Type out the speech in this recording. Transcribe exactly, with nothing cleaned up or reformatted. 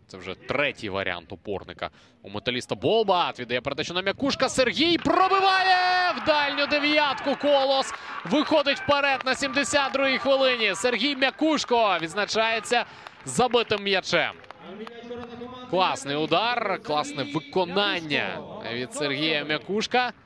Це вже третій варіант опорника у металіста. Болбат віддає передачу на Мякушка. Сергій пробиває в дальню дев'ятку. Колос виходить вперед на сімдесят другій хвилині. Сергій Мякушко відзначається забитим м'ячем. Класний удар, класне виконання від Сергія Мякушка.